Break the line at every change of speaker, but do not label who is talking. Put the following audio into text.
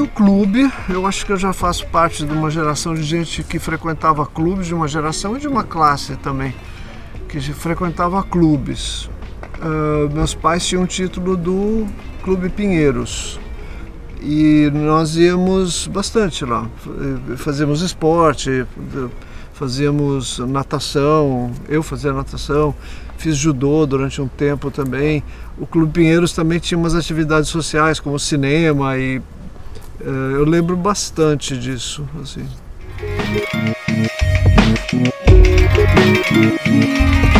o clube. Eu acho que eu já faço parte de uma geração de gente que frequentava clubes, de uma geração e de uma classe também, que frequentava clubes. Meus pais tinham o título do Clube Pinheiros e nós íamos bastante lá. Fazíamos esporte, fazíamos natação, eu fazia natação, fiz judô durante um tempo também. O Clube Pinheiros também tinha umas atividades sociais como cinema e eu lembro bastante disso, assim.